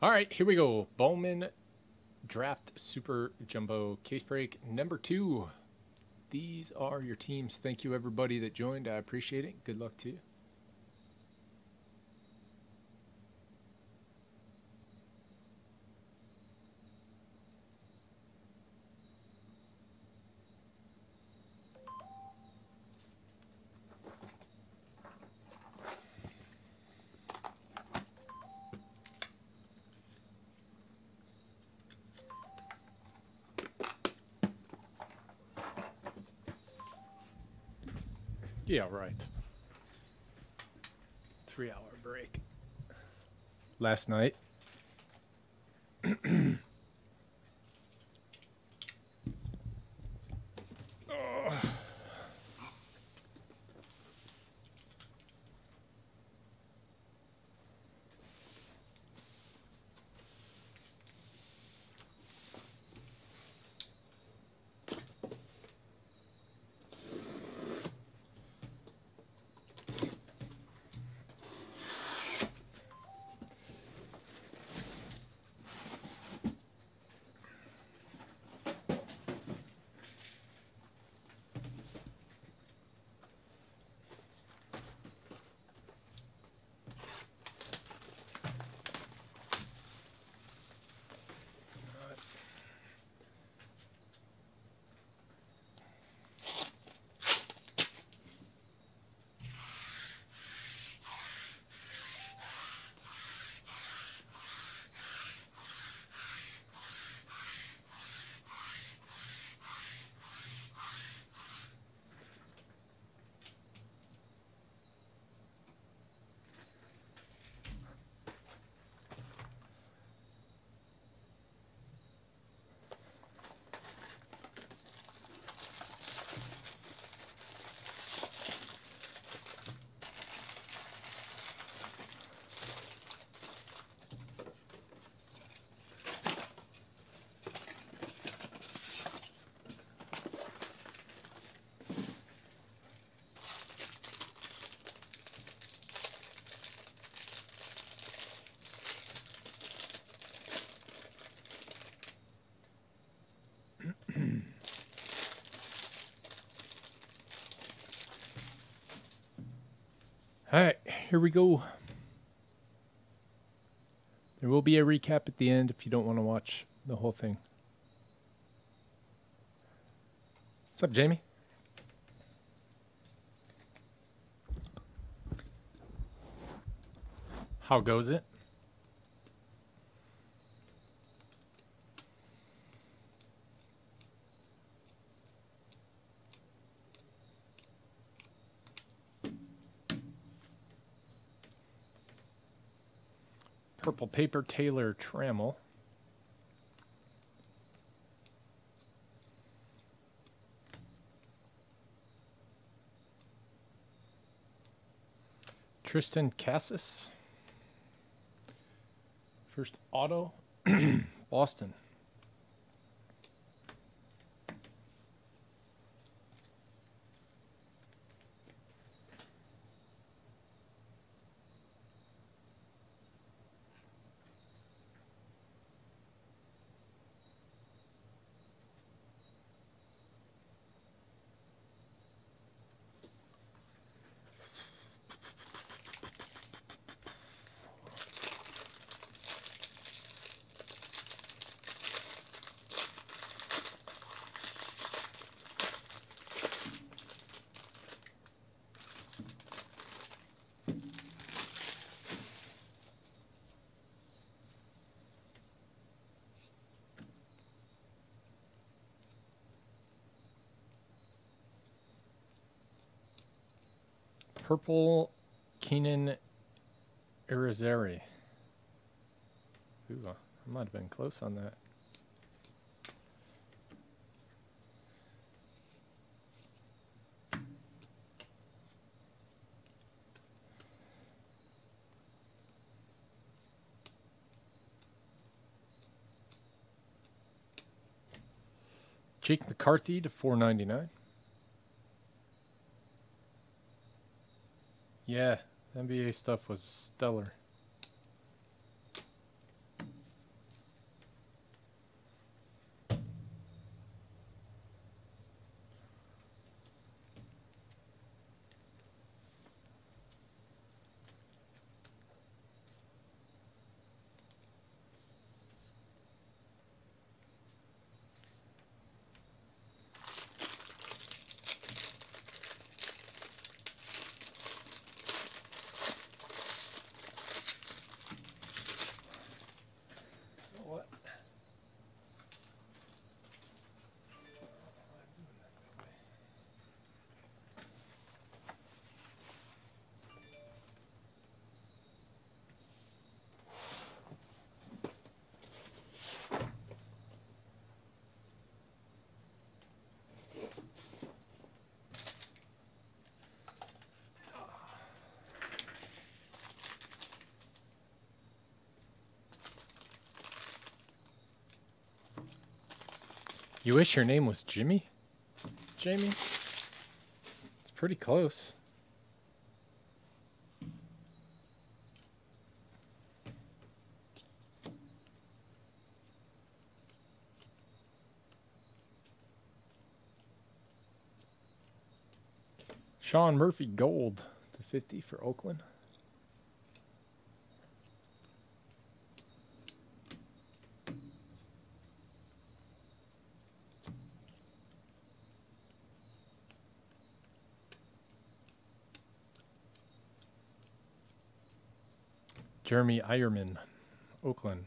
All right, here we go. Bowman Draft Super Jumbo Case Break number 2. These are your teams. Thank you, everybody that joined. I appreciate it. Good luck to you. Yeah, right. 3-hour break. Last night. All right, here we go. There will be a recap at the end if you don't want to watch the whole thing. What's up, Jamie? How goes it? Purple Paper Taylor Trammell. Tristan Cassis. First auto, Boston. Purple Keenan Irizarry. Ooh, I might have been close on that. Jake McCarthy to $4.99. Yeah, NBA stuff was stellar. You wish your name was Jimmy? Jamie? It's pretty close. Sean Murphy Gold to 50 for Oakland. Jeremy Ironman, Oakland.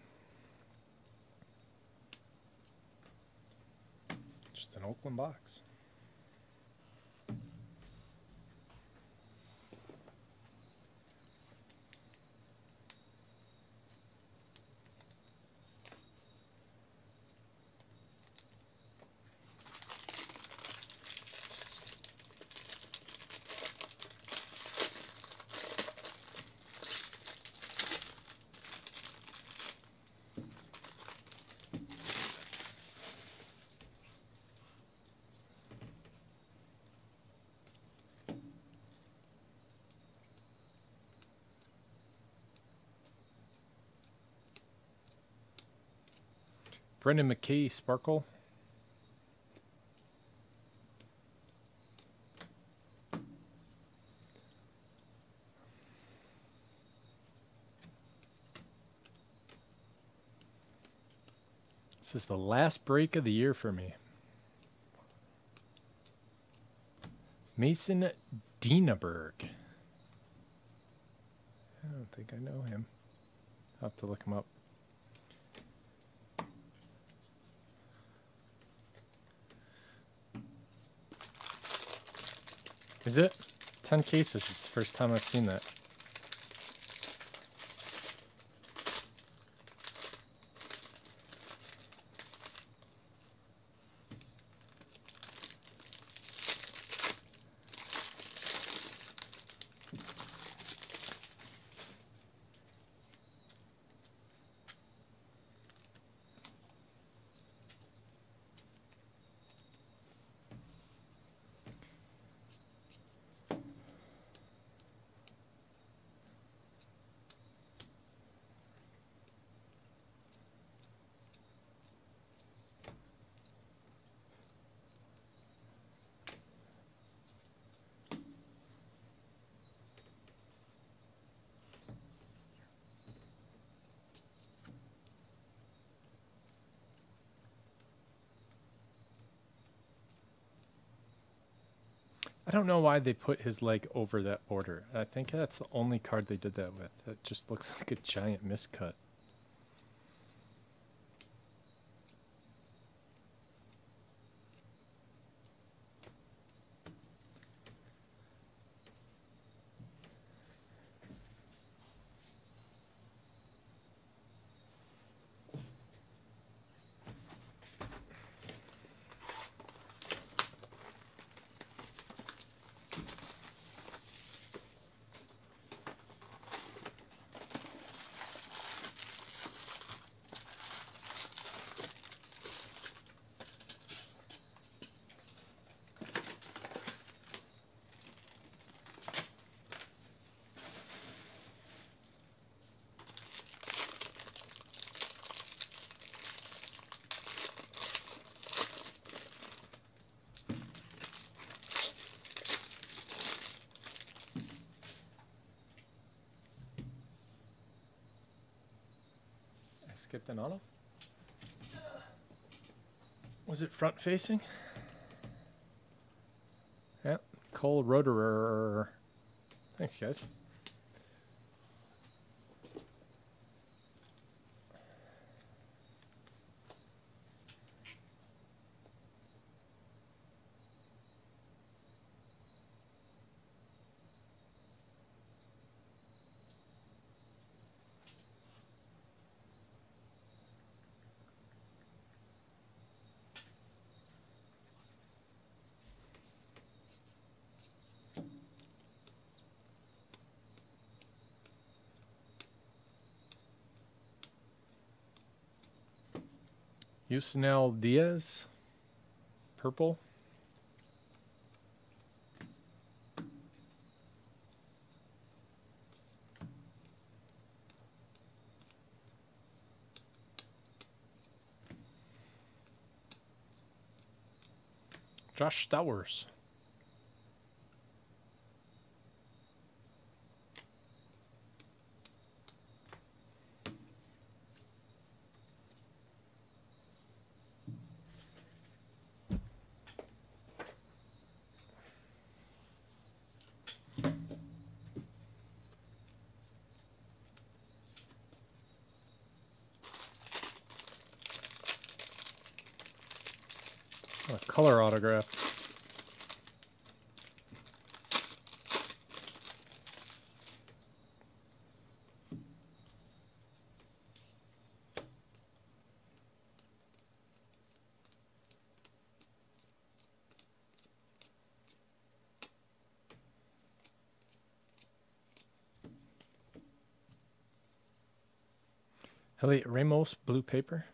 Just an Oakland box. Brendan McKay, Sparkle. This is the last break of the year for me. Mason Dienaberg. I don't think I know him. I'll have to look him up. Is it? 10 cases. It's the first time I've seen that. I don't know why they put his leg over that border. I think that's the only card they did that with. It just looks like a giant miscut. Skipped an auto. Was it front facing? Yep. Cole Roederer. Thanks, guys. Yusnel Diaz. purple. Josh Stowers. A color autograph. Elliot Ramos, blue paper.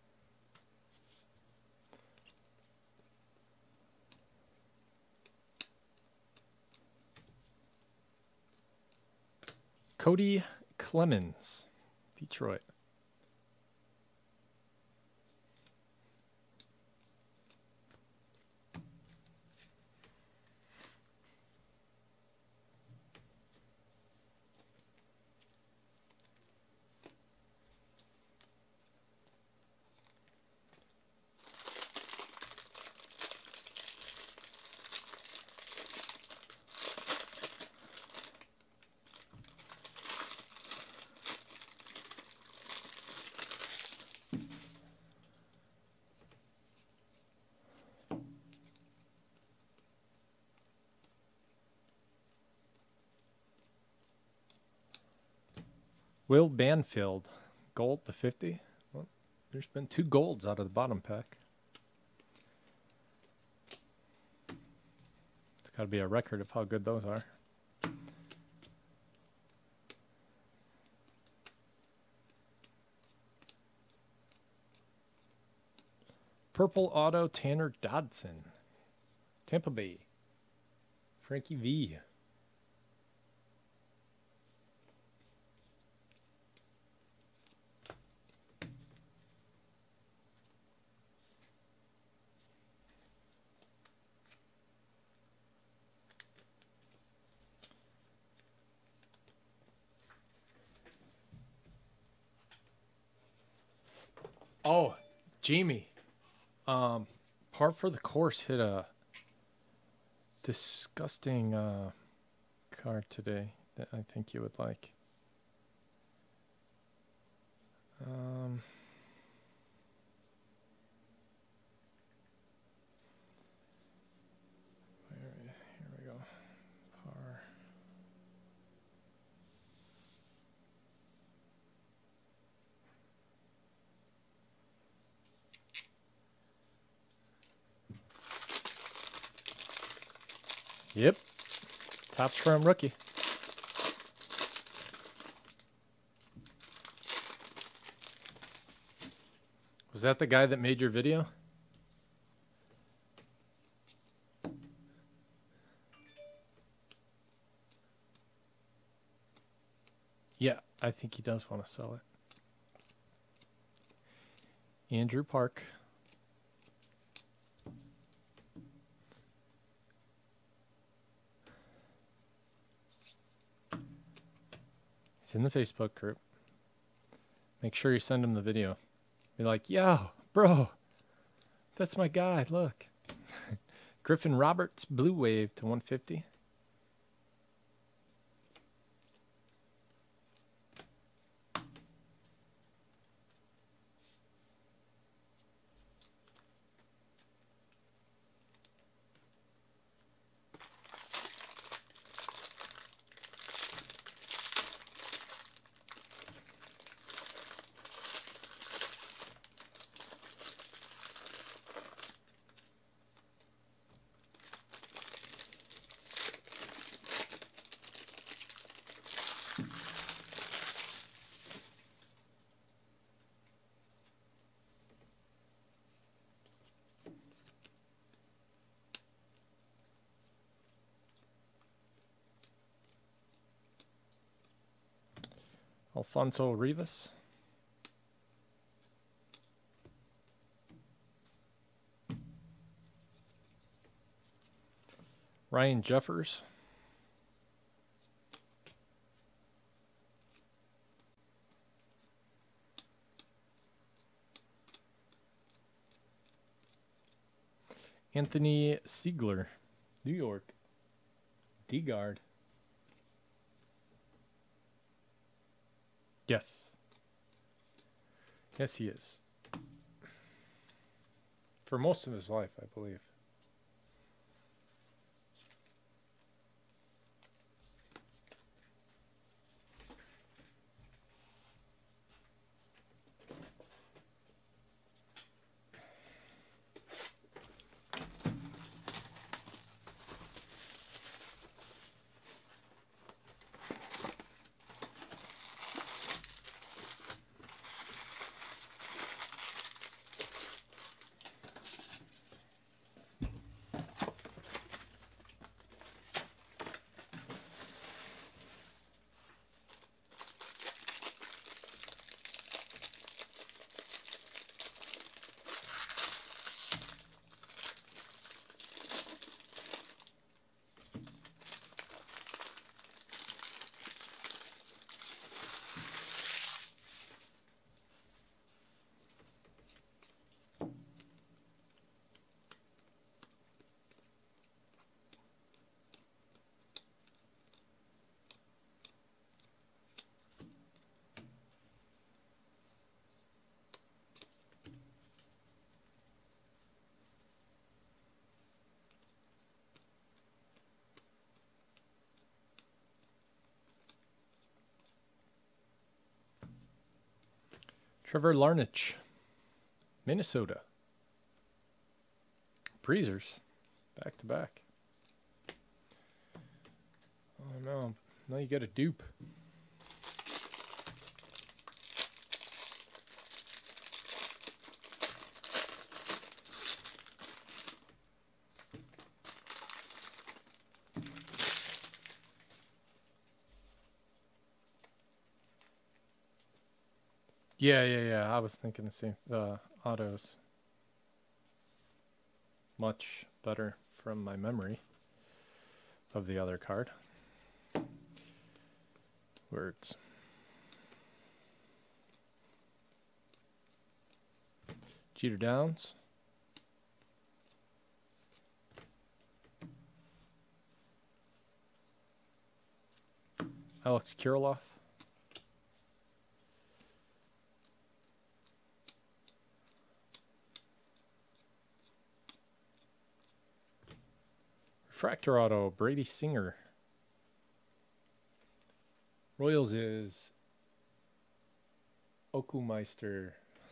Cody Clemens, Detroit. Will Banfield, gold to 50. Well, there's been 2 golds out of the bottom pack. It's got to be a record of how good those are. Purple auto, Tanner Dodson. Tampa Bay. Frankie V. Oh, Jamie. Par for the course hit a disgusting card today that I think you would like. Here we go. Par. Yep. Top Scrum rookie. Was that the guy that made your video? Yeah, I think he does want to sell it. Andrew Park. He's in the Facebook group. Make sure you send him the video. Be like, yo, bro, that's my guy, look. Griffin Roberts, Blue Wave to 150. Alfonso Rivas. Ryan Jeffers. Anthony Siegler, New York. D-Guard. Yes. Yes, he is. For most of his life, I believe. Trevor Larnach, Minnesota. Breezers, back to back. Oh no, now you got a dupe. Yeah. I was thinking the same. Autos. Much better from my memory of the other card. Words. Jeter Downs. Alex Kirilloff. Refractor auto, Brady Singer. Royals is Okumeister.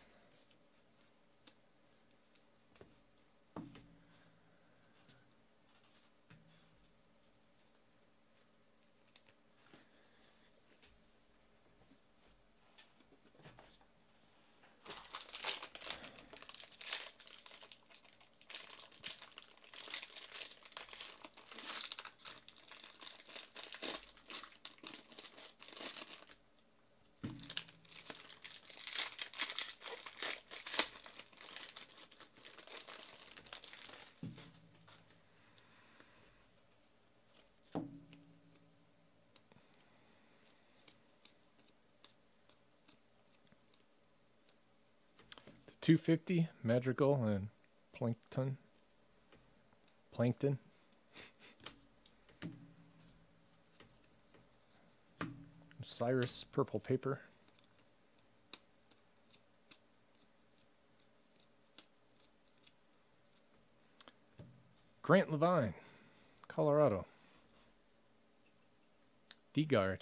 The 250, Madrigal and Plankton. Cyrus, purple paper. Grant Levine, Colorado. D-Guard.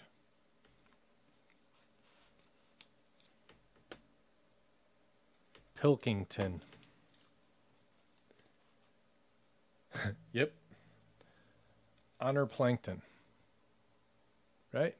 Pilkington. Yep. Honor Plankton. Right?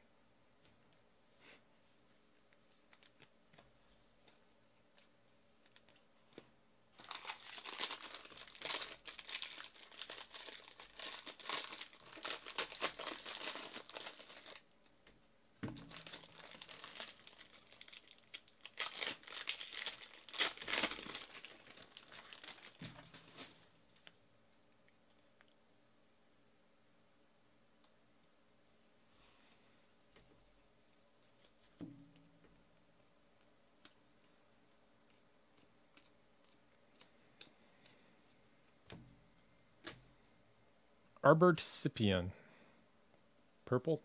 Arborcipian. Purple.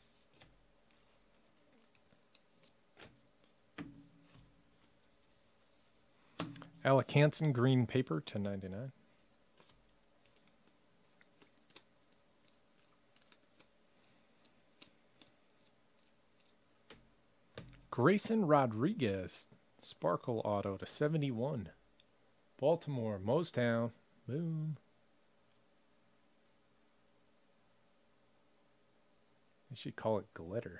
Alacanthus green paper, $10.99. Grayson Rodriguez, Sparkle Auto to 71. Baltimore, Mostown. Boom. They should call it glitter.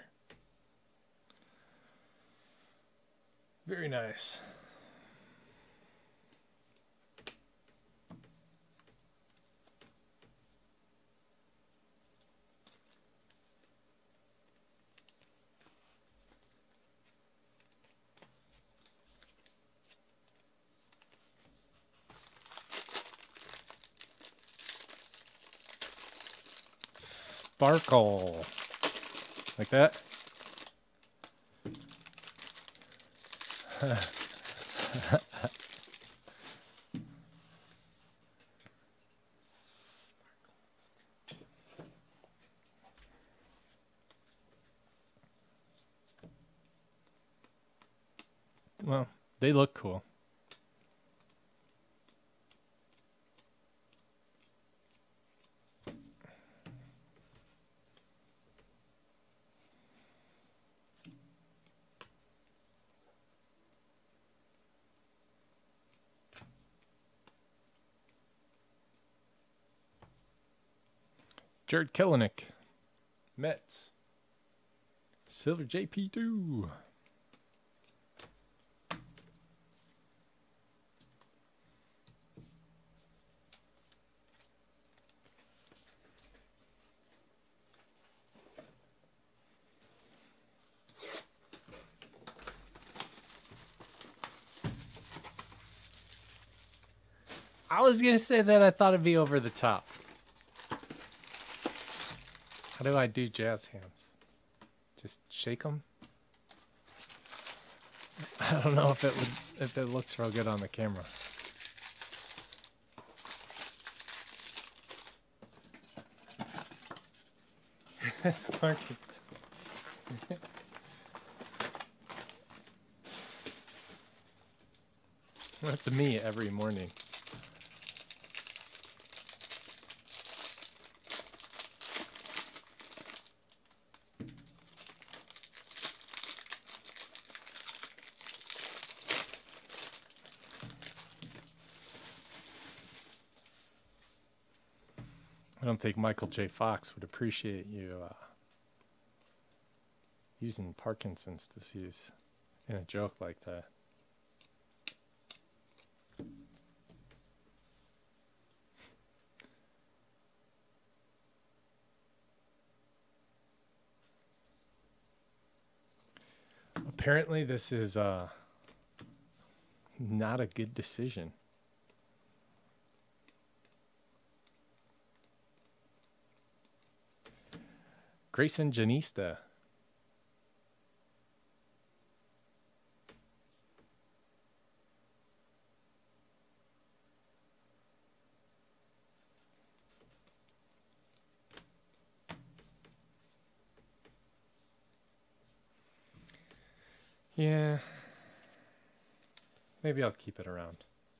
Very nice. Sparkle. Like that. Well, they look cool. Jared Kelenic, Mets, Silver JP2. I was going to say that I thought it'd be over the top. How do I do jazz hands? Just shake them? I don't know if it looks real good on the camera. That's me every morning. I don't think Michael J. Fox would appreciate you using Parkinson's disease in a joke like that. Apparently this is not a good decision. Grayson Janista. Yeah. Maybe I'll keep it around.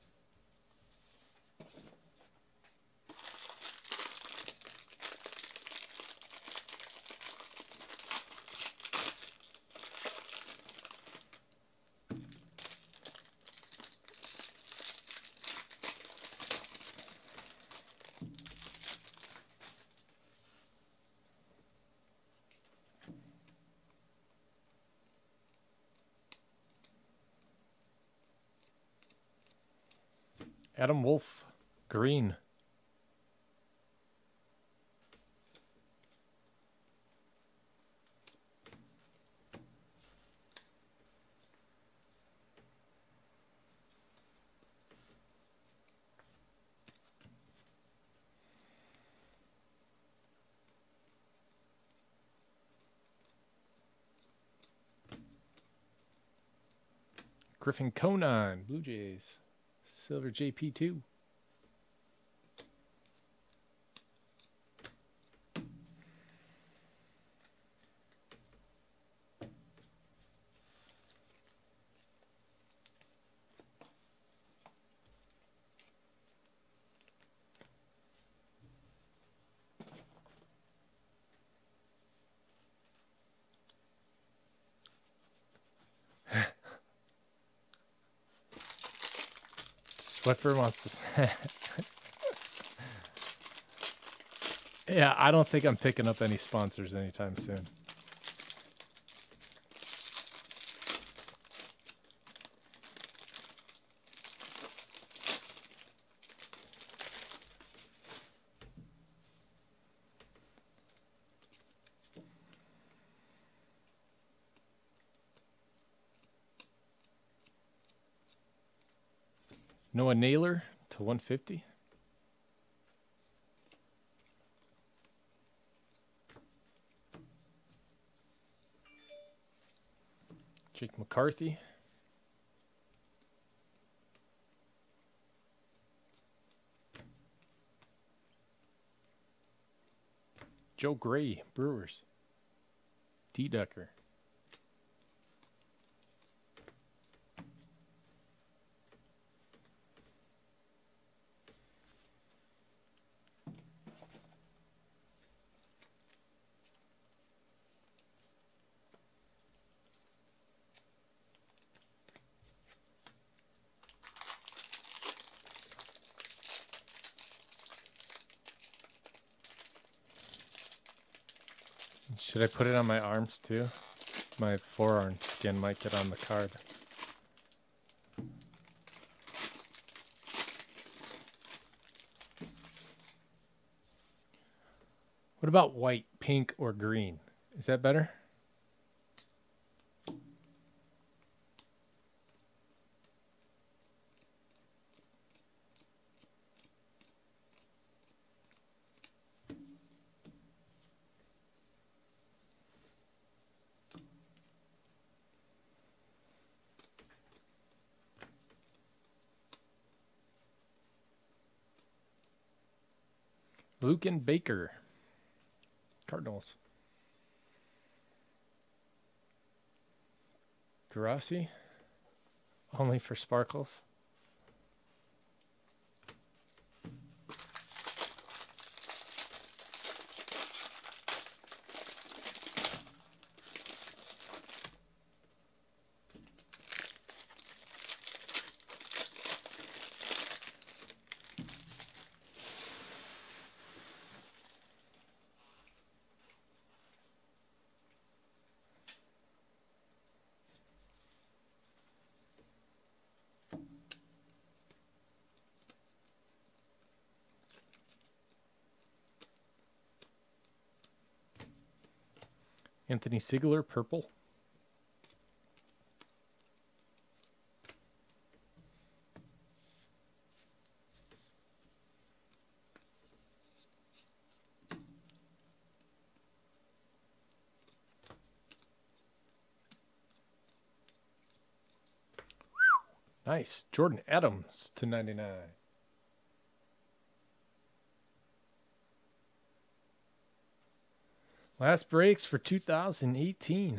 Adam Wolf, green. Griffin Conine, Blue Jays. Silver JP2. Swiffer wants to... Yeah, I don't think I'm picking up any sponsors anytime soon. Noah Naylor to 150. Jake McCarthy. Joe Gray, Brewers. D. Decker. Should I put it on my arms too? My forearm skin might get on the card. What about white, pink, or green? Is that better? Lucan Baker, Cardinals. Garasi, only for sparkles. Anthony Sigler, purple. Nice. Jordan Adams to 99. Last breaks for 2018.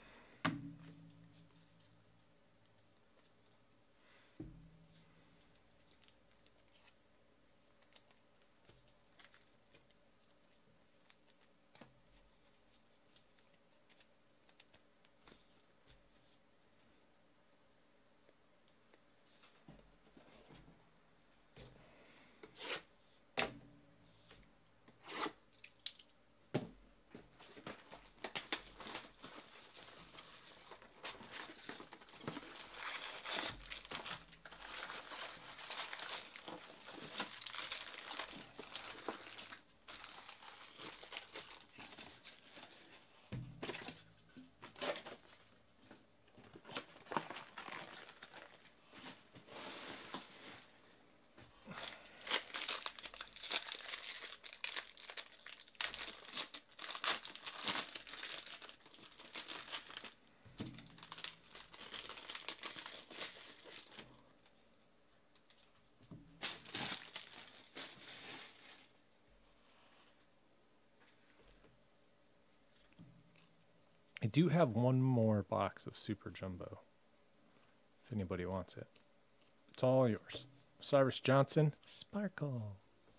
I do have one more box of Super Jumbo, if anybody wants it. It's all yours. Cyrus Johnson, Sparkle.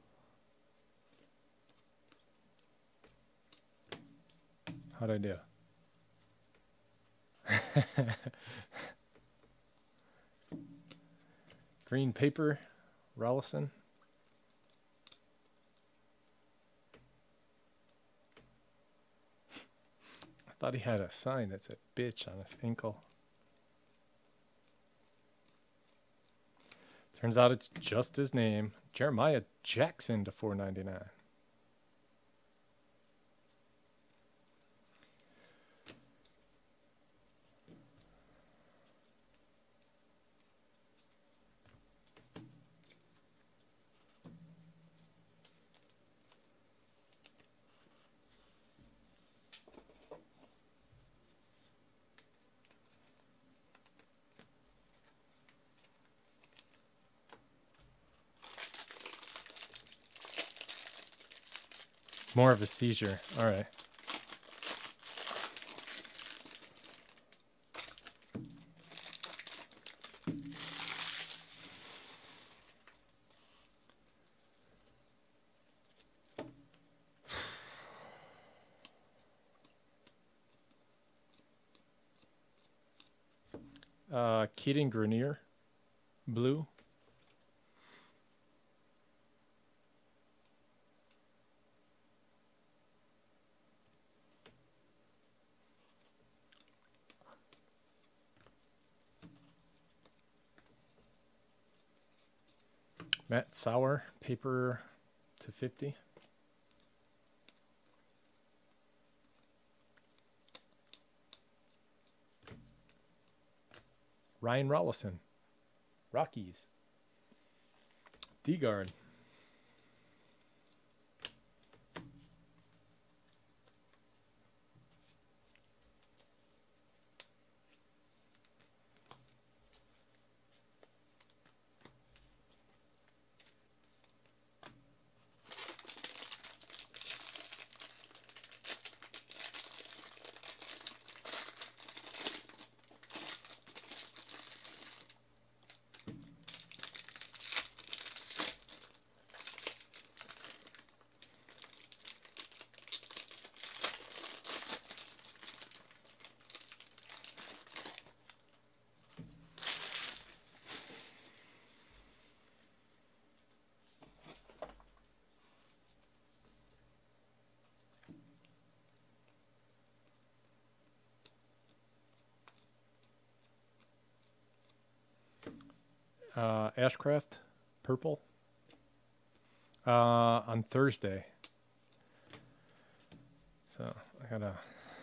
How'd I do? Green paper, Rollison. I thought he had a sign that said bitch on his ankle. Turns out it's just his name. Jeremiah Jackson to 499. More of a seizure. All right. Keating Grenier, blue. Matt Sauer, paper to 50. Ryan Rollison, Rockies. D-Guard. Ashcraft, purple. On Thursday. So I gotta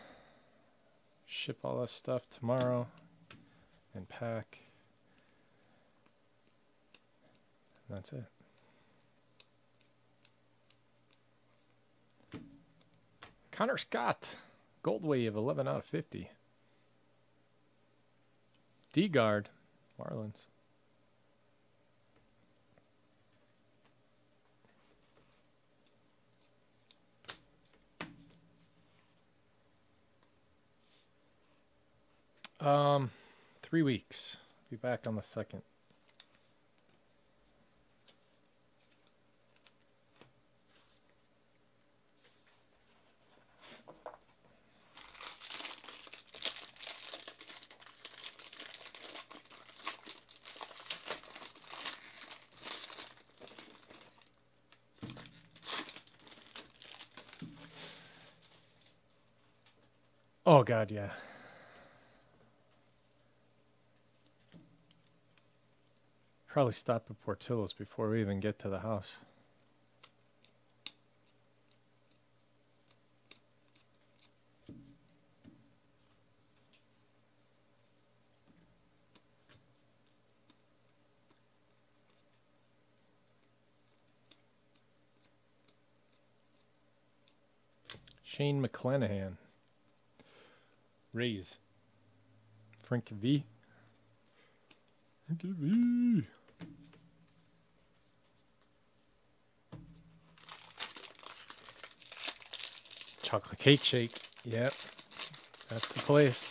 ship all this stuff tomorrow and pack. And that's it. Connor Scott, Gold Wave, 11 out of 50. D-Guard, Marlins. Um, 3 weeks. Be back on the 2nd. Oh God, yeah. Probably stop at Portillo's before we even get to the house. Shane McClanahan. Rays. Frank V. Frank V. Chocolate cake shake. Yep. That's the place.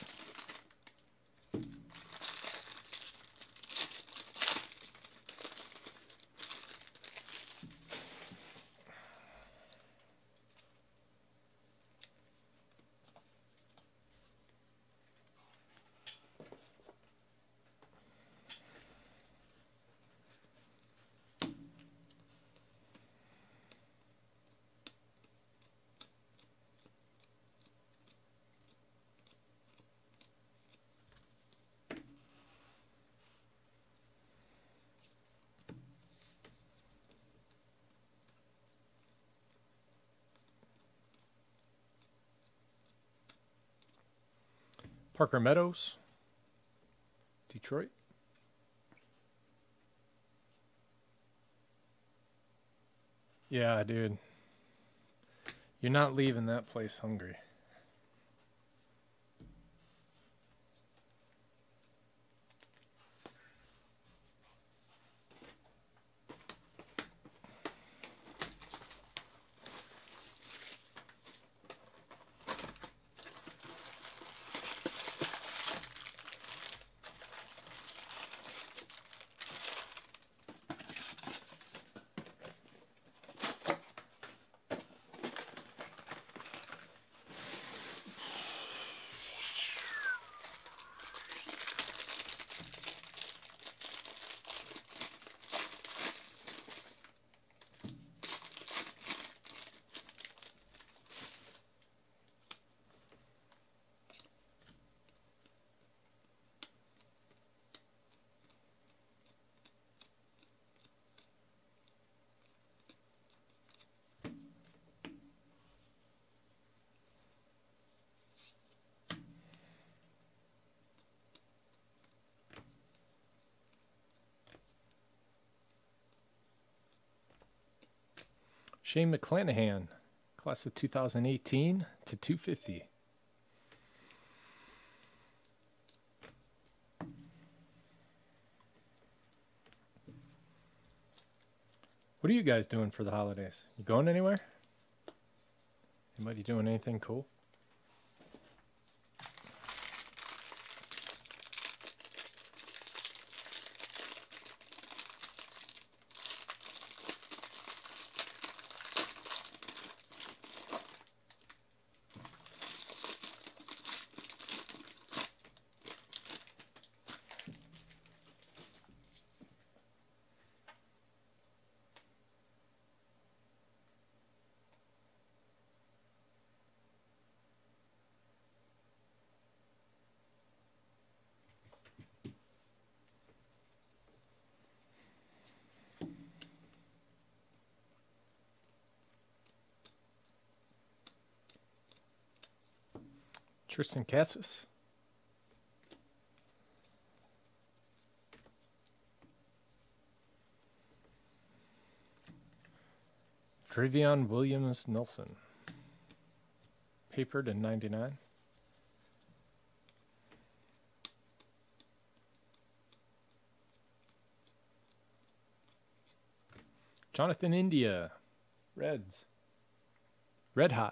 Parker Meadows, Detroit. Yeah, dude. You're not leaving that place hungry. Shane McClanahan, class of 2018 to 250. What are you guys doing for the holidays? You going anywhere? Anybody doing anything cool? Tristan Cassis. Trevion Williams Nelson. Papered in 99. Jonathan India. Reds. Red Hot.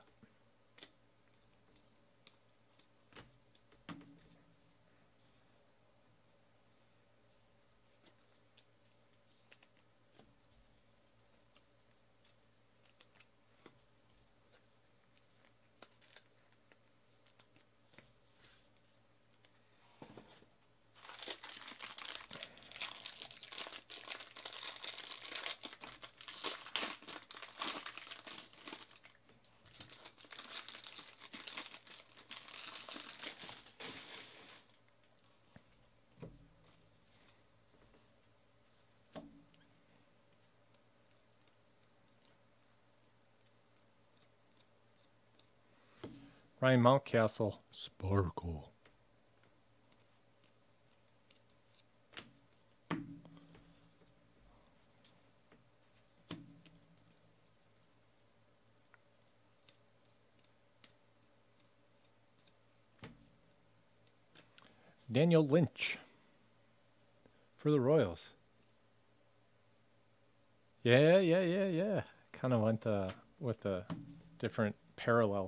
Ryan Mountcastle. Sparkle. Daniel Lynch for the Royals. Yeah. Kind of went with a different parallel,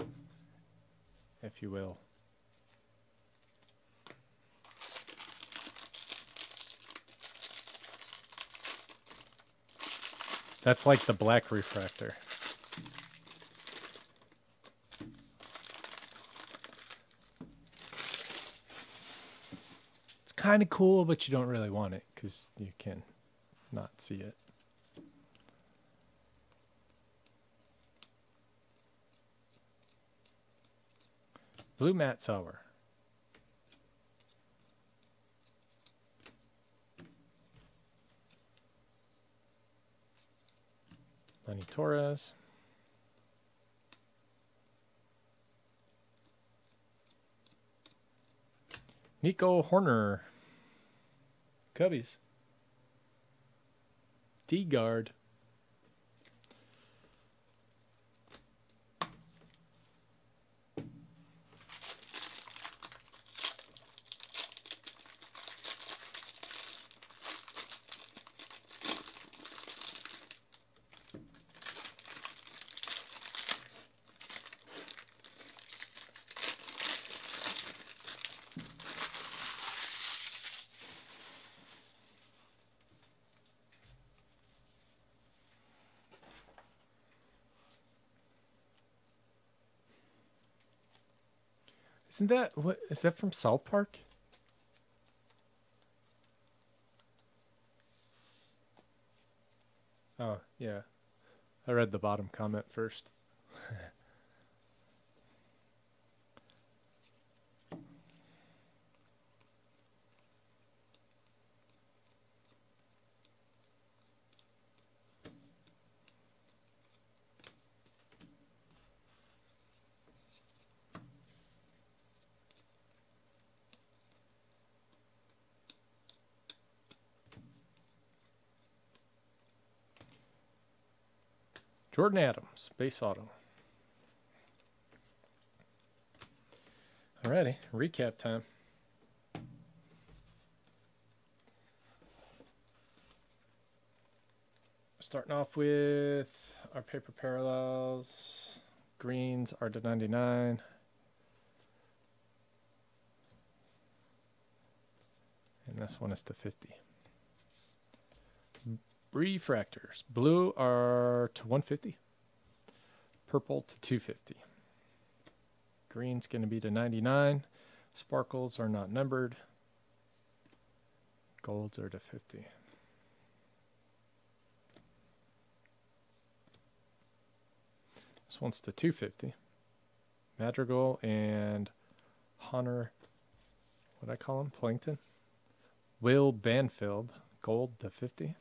if you will. That's like the black refractor. It's kind of cool, but you don't really want it because you can not see it. Blue Matt Sauer. Lenny Torres. Nico Horner. Cubbies. D-Guard. Isn't that, what, is that from South Park? Oh, yeah. I read the bottom comment first. Jordan Adams, base auto. Alrighty, recap time. Starting off with our paper parallels. Greens are to 99. And this one is to 50. Refractors. Blue are to 150. Purple to 250. Green's going to be to 99. Sparkles are not numbered. Golds are to 50. This one's to 250. Madrigal and Hunter, what I call him? Plankton. Will Banfield, gold to 50.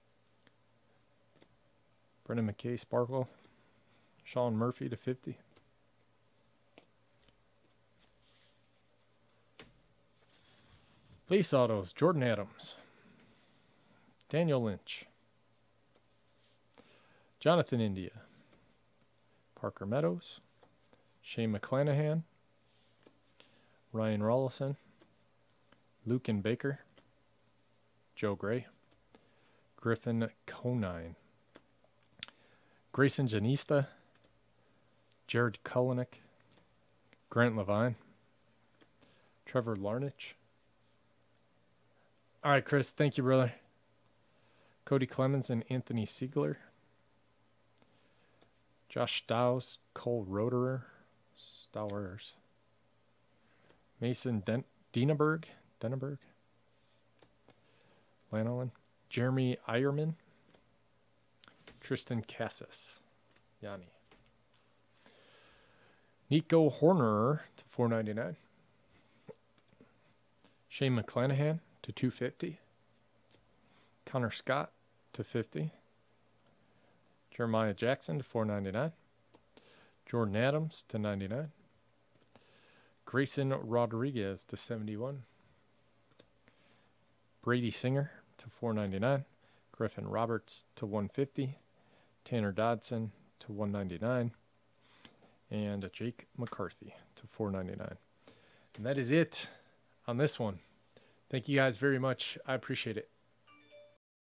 Brendan McKay, Sparkle. Sean Murphy to 50. Base autos, Jordan Adams. Daniel Lynch. Jonathan India. Parker Meadows. Shane McClanahan. Ryan Rollison. Lucan Baker. Joe Gray. Griffin Conine. Grayson Janista. Jared Kulenick. Grant Levine. Trevor Larnach. All right, Chris, thank you, brother. Cody Clemens and Anthony Siegler. Josh Stowers, Cole Roederer. Stowers. Mason Denaberg. Lanolin. Jeremy Eierman. Tristan Cassis. Yanni. Nico Horner to 499. Shane McClanahan to 250. Connor Scott to 50. Jeremiah Jackson to 499. Jordan Adams to 99. Grayson Rodriguez to 71. Brady Singer to 499. Griffin Roberts to 150. Tanner Dodson to 199. And Jake McCarthy to 499. And that is it on this one. Thank you guys very much. I appreciate it.